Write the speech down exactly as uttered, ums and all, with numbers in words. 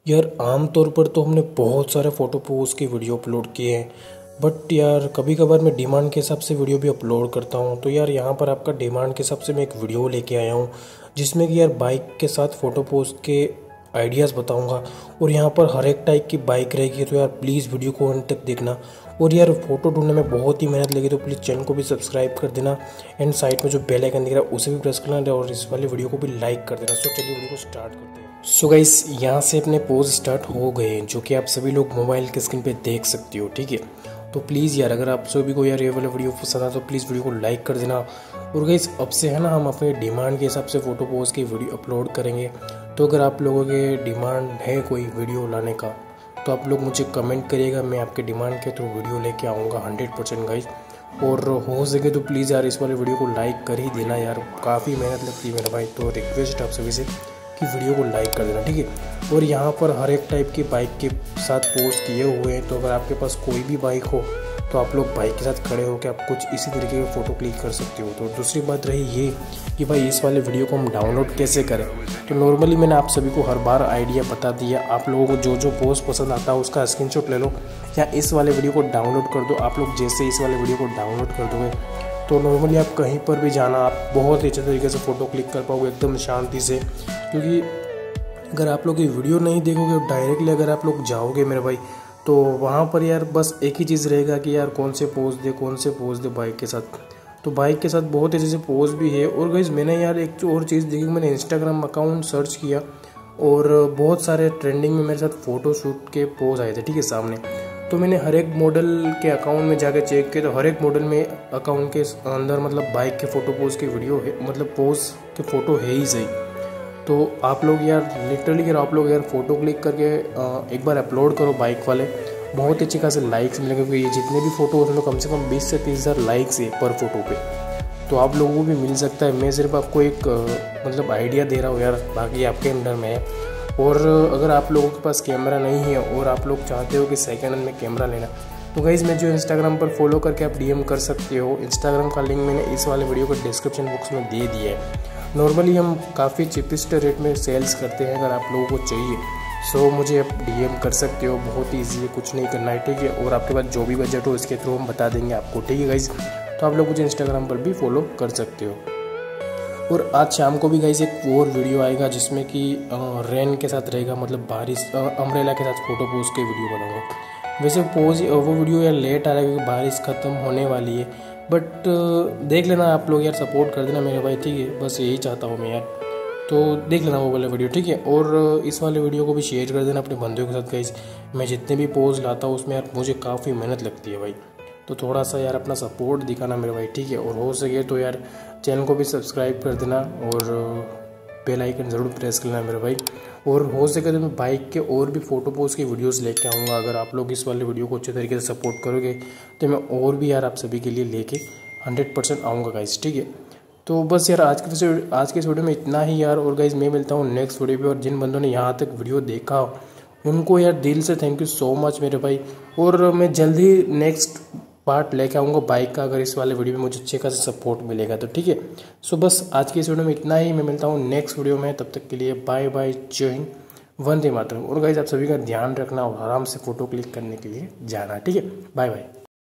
यार आम तौर पर तो हमने बहुत सारे फ़ोटो पोस्ट की वीडियो अपलोड किए हैं, बट यार कभी कभार मैं डिमांड के हिसाब से वीडियो भी अपलोड करता हूँ। तो यार यहाँ पर आपका डिमांड के हिसाब से मैं एक वीडियो लेके आया हूँ जिसमें कि यार बाइक के साथ फ़ोटो पोस्ट के आइडियाज़ बताऊँगा। और यहाँ पर हर एक टाइप की बाइक रहेगी, तो यार प्लीज़ वीडियो को अंत तक देखना। और यार फ़ोटो ढूंढने में बहुत ही मेहनत लगी, तो प्लीज़ चैनल को भी सब्सक्राइब कर देना एंड साइड में जो बेल आइकन दिख रहा है उसे भी प्रेस करना और इस वाली वीडियो को भी लाइक कर देना। सो चलिए वीडियो को स्टार्ट करते हैं। सो गाइस यहाँ से अपने पोज स्टार्ट हो गए, जो कि आप सभी लोग मोबाइल के स्क्रीन पे देख सकते हो, ठीक है। तो प्लीज़ यार अगर आप सभी को यार ये वाला वीडियो पसंद आया तो प्लीज़ वीडियो को लाइक कर देना। और गाइस अब से है ना हम अपने डिमांड के हिसाब से फ़ोटो पोज की वीडियो अपलोड करेंगे। तो अगर आप लोगों के डिमांड है कोई वीडियो लाने का तो आप लोग मुझे कमेंट करिएगा, मैं आपके डिमांड के थ्रू वीडियो लेके आऊँगा हंड्रेड परसेंट गाइस। और हो सके तो प्लीज़ यार इस वाले वीडियो को लाइक कर ही देना यार, काफ़ी मेहनत लगती है मेरा भाई। तो रिक्वेस्ट आप सभी से कि वीडियो को लाइक कर देना, ठीक है। और यहाँ पर हर एक टाइप की बाइक के साथ पोस्ट किए हुए हैं, तो अगर आपके पास कोई भी बाइक हो तो आप लोग बाइक के साथ खड़े होकर आप कुछ इसी तरीके के फ़ोटो क्लिक कर सकते हो। तो दूसरी बात रही ये कि भाई इस वाले वीडियो को हम डाउनलोड कैसे करें। तो नॉर्मली मैंने आप सभी को हर बार आइडिया बता दिया, आप लोगों को जो जो पोस्ट पसंद आता है उसका स्क्रीनशॉट ले लो या इस वाले वीडियो को डाउनलोड कर दो। आप लोग जैसे इस वाले वीडियो को डाउनलोड कर दोगे तो नॉर्मली आप कहीं पर भी जाना आप बहुत ही अच्छे तरीके से फ़ोटो क्लिक कर पाओगे एकदम शांति से। क्योंकि अगर आप लोग ये वीडियो नहीं देखोगे डायरेक्टली अगर आप लोग जाओगे मेरे भाई तो वहाँ पर यार बस एक ही चीज़ रहेगा कि यार कौन से पोज दे कौन से पोज दे बाइक के साथ। तो बाइक के साथ बहुत अच्छे से पोज भी है। और गाइस मैंने यार एक और चीज़ देखी, मैंने इंस्टाग्राम अकाउंट सर्च किया और बहुत सारे ट्रेंडिंग में मेरे साथ फ़ोटो शूट के पोज आए थे, ठीक है, सामने। तो मैंने हर एक मॉडल के अकाउंट में जाकर चेक किया तो हर एक मॉडल में अकाउंट के अंदर मतलब बाइक के फ़ोटो पोज की वीडियो है, मतलब पोज के फ़ोटो है ही सही। तो आप लोग यार लिटरली यार आप लोग यार फ़ोटो क्लिक करके एक बार अपलोड करो बाइक वाले, बहुत अच्छे खासे लाइक्स मिलेंगे। क्योंकि ये जितने भी फ़ोटो उसमें कम से कम बीस से तीस हज़ार लाइक्स है पर फोटो पे, तो आप लोगों को भी मिल सकता है। मैं सिर्फ आपको एक मतलब आइडिया दे रहा हूँ यार, बाकी आपके अंडर में है। और अगर आप लोगों के पास कैमरा नहीं है और आप लोग चाहते हो कि सेकेंड हैंड में कैमरा लेना, तो गाइज़ मैं जो इंस्टाग्राम पर फॉलो करके आप डीएम कर सकते हो। इंस्टाग्राम का लिंक मैंने इस वाले वीडियो को डिस्क्रिप्शन बॉक्स में दे दिया है। नॉर्मली हम काफ़ी चीपेस्ट रेट में सेल्स करते हैं, अगर आप लोगों को चाहिए सो मुझे आप डीएम कर सकते हो। बहुत ही ईजी है, कुछ नहीं करना है, ठीक है। और आपके पास जो भी बजट हो इसके थ्रू हम बता देंगे आपको, ठीक है गाइज़। तो आप लोग मुझे इंस्टाग्राम पर भी फॉलो कर सकते हो। और आज शाम को भी गाइज़ एक और वीडियो आएगा जिसमें कि रेन के साथ रहेगा, मतलब बारिश अम्ब्रेला के साथ फ़ोटो पोज के वीडियो बनाऊँगा। वैसे पोज वो वीडियो यार लेट आ रहा है क्योंकि बारिश ख़त्म होने वाली है, बट देख लेना आप लोग यार, सपोर्ट कर देना मेरे भाई, ठीक है। बस यही चाहता हूँ मैं यार, तो देख लेना वो वाला वीडियो, ठीक है। और इस वाले वीडियो को भी शेयर कर देना अपने बंधुओं के साथ गाइस। मैं जितने भी पोज लाता हूँ उसमें यार मुझे काफ़ी मेहनत लगती है भाई, तो थोड़ा सा यार अपना सपोर्ट दिखाना मेरे भाई, ठीक है। और हो सके तो यार चैनल को भी सब्सक्राइब कर देना और बेल आइकन ज़रूर प्रेस कर लेना मेरे भाई। और हो सके तो मैं बाइक के और भी फ़ोटो पोज की वीडियोस लेके आऊँगा। अगर आप लोग इस वाले वीडियो को अच्छे तरीके से सपोर्ट करोगे तो मैं और भी यार आप सभी के लिए लेके हंड्रेड परसेंट आऊँगा गाइस, ठीक है। तो बस यार आज के आज के इस वीडियो में इतना ही यार। और गाइस मैं मिलता हूँ नेक्स्ट वीडियो पे। और जिन बंदों ने यहाँ तक वीडियो देखा उनको यार दिल से थैंक यू सो मच मेरे भाई। और मैं जल्द ही नेक्स्ट पार्ट लेके आऊँगा बाइक का, अगर इस वाले वीडियो में मुझे अच्छे खासा सपोर्ट मिलेगा तो, ठीक है। सो बस आज की इस वीडियो में इतना ही, मैं मिलता हूँ नेक्स्ट वीडियो में। तब तक के लिए बाय बाय, जय हिंद, वंदे मातरम। और गाइस आप सभी का ध्यान रखना और आराम से फ़ोटो क्लिक करने के लिए जाना, ठीक है। Bye bye.